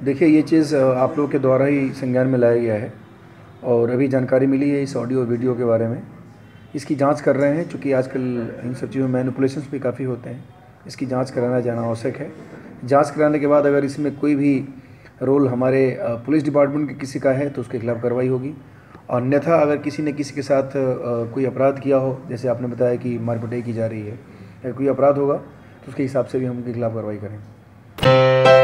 देखिए, ये चीज़ आप लोगों के द्वारा ही संज्ञान में लाया गया है और अभी जानकारी मिली है इस ऑडियो वीडियो के बारे में। इसकी जांच कर रहे हैं, चूँकि आजकल इन सब चीज़ों में मैनिपुलेशंस भी काफ़ी होते हैं। इसकी जांच कराना जाना आवश्यक है। जांच कराने के बाद अगर इसमें कोई भी रोल हमारे पुलिस डिपार्टमेंट के किसी का है तो उसके खिलाफ कार्रवाई होगी, और अन्यथा अगर किसी ने किसी के साथ कोई अपराध किया हो, जैसे आपने बताया कि मारपिटाई की जा रही है, या कोई अपराध होगा तो उसके हिसाब से भी हम उनके खिलाफ कार्रवाई करें।